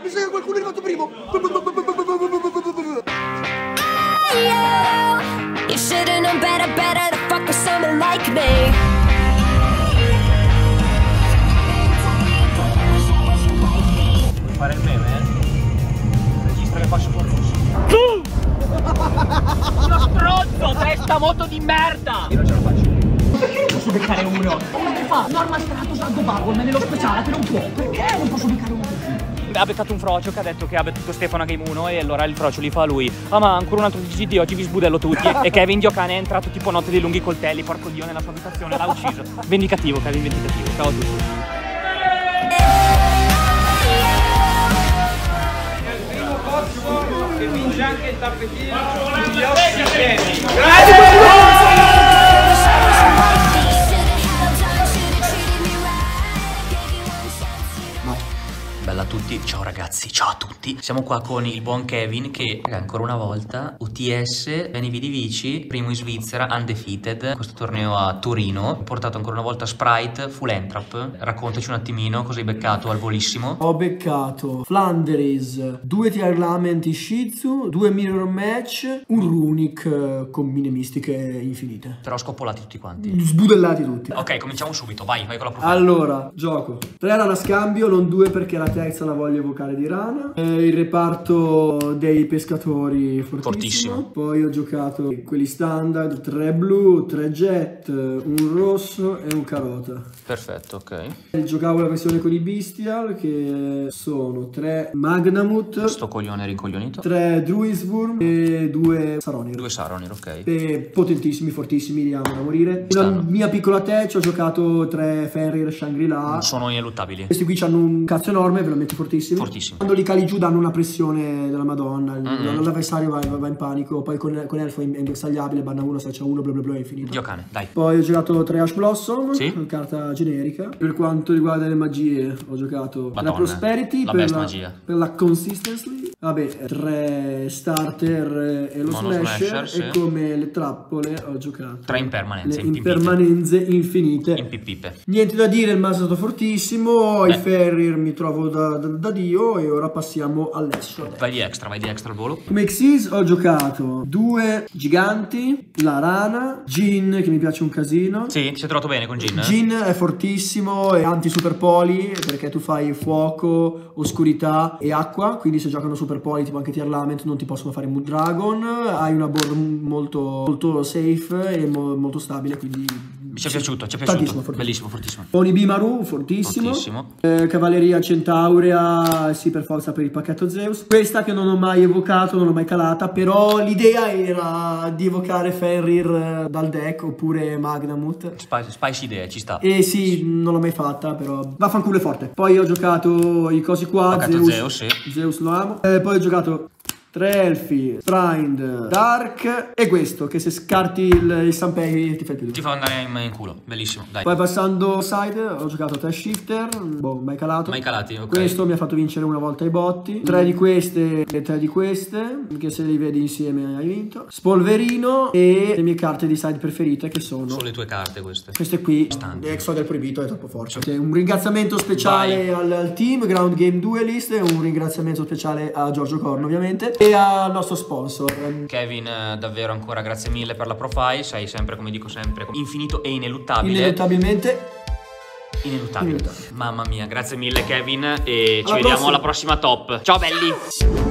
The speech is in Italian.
Mi sa che qualcuno è arrivato primo. You should've known better to fuck with someone like me. Vuoi fare il meme? Registra che faccio con rosso. Uno stronzo, testa moto di merda! Io non ce la faccio. Perché non posso beccare uno? Come che fa? Normal stratus aldo vago, ma nello speciale che non può. Perché non posso beccare uno così? Ha beccato un frocio che ha detto che ha battuto Stefano a Game 1 e allora il frocio li fa a lui. Ah, ma ancora un altro GGD, oggi vi sbudello tutti. E Kevin Diocane è entrato tipo notte dei lunghi coltelli, porco dio, nella sua abitazione, l'ha ucciso. Vendicativo, Kevin, vendicativo. Ciao a tutti. Che vince anche il tappetino. Bella a tutti, ciao ragazzi, ciao a tutti. Siamo qua con il buon Kevin che ancora una volta UTS, Beni Vidi Vici, primo in Svizzera, undefeated, questo torneo a Torino. Ho portato ancora una volta Sprite, full entrap. Raccontaci un attimino cosa hai beccato al volissimo. Ho beccato Flanders, 2 tier lamenti Shih Tzu, 2 mirror match, un runic con mine mistiche infinite. Però scoppolati tutti quanti. Sbudellati tutti. Ok, cominciamo subito, vai con la profila. Allora, gioco 3 rana scambio, non 2 perché la terza la voglio evocare di rana. Il reparto dei pescatori fortissimo. Poi ho giocato quelli standard, 3 blu, 3 jet, un rosso e un carota. Perfetto, ok. Giocavo la versione con i bestial che sono 3 magnamut, Sto coglione ricoglionito. 3 druiswurm e 2 saronir. 2 Saronir, ok. E potentissimi, fortissimi, li amo da morire. Una mia piccola tech, ho giocato 3 Fenrir Shangri-La. Sono ineluttabili. Questi qui hanno un cazzo enorme, veramente fortissimi. Fortissimo. Quando li cali giù danno una pressione della Madonna. L'avversario va in panico. Poi con Elfo è imbersagliabile, banna 1, se c'è 1, bla bla bla, è infinito. Diocane, dai. Poi ho giocato 3 Ash Blossom, Sì. carta generica. Per quanto riguarda le magie, ho giocato Madonna, la Prosperity la per best magia. per la Consistency. Vabbè, 3 starter e lo Mono slasher. sì. E come le trappole ho giocato 3 impermanenze, le impermanenze infinite. in pipipe. Niente da dire, il mazzo è stato fortissimo. I Ferrier mi trovo da Dio. E ora passiamo all'Action. Vai di extra al volo. Come Xyz ho giocato 2 giganti, la rana, Jin che mi piace un casino. Sì, ti sei trovato bene con Jin? Jin è fortissimo e anti-super poli perché tu fai fuoco, oscurità e acqua, quindi se giocano super poli tipo anche tier lament non ti possono fare Mood Dragon. Hai una board molto safe e molto stabile, quindi Ci è piaciuto, tantissimo, fortissimo. Bellissimo, fortissimo. Onibimaru, fortissimo. Cavalleria Centaurea, sì, per forza per il pacchetto Zeus. Questa che non ho mai evocato, non l'ho mai calata, però l'idea era di evocare Fenrir dal deck oppure Magnamut. Spicy idee, ci sta. E sì, non l'ho mai fatta, però vaffanculo è forte. Poi ho giocato i cosi qua, Pacchetto Zeus, sì. Zeus lo amo. Poi ho giocato 3 elfi, Strind, Dark e questo che se scarti il Sanpei ti fa il più. Ti fa andare in culo, bellissimo, dai. Poi passando side ho giocato 3 shifter, boh, mai calato. Mai calati, ok. Questo mi ha fatto vincere una volta i botti. 3 di queste e 3 di queste, che se li vedi insieme hai vinto. Spolverino e le mie carte di side preferite che sono le tue carte queste. Queste qui, Exo del Proibito è troppo forte. Un ringraziamento speciale al team Ground Game Duelist e un ringraziamento speciale a Giorgio Corno ovviamente e al nostro sponsor Kevin, davvero ancora grazie mille per la profile, sei sempre, come dico sempre, infinito e ineluttabile. Ineluttabile. Mamma mia, grazie mille Kevin e ci vediamo alla prossima top. Ciao belli.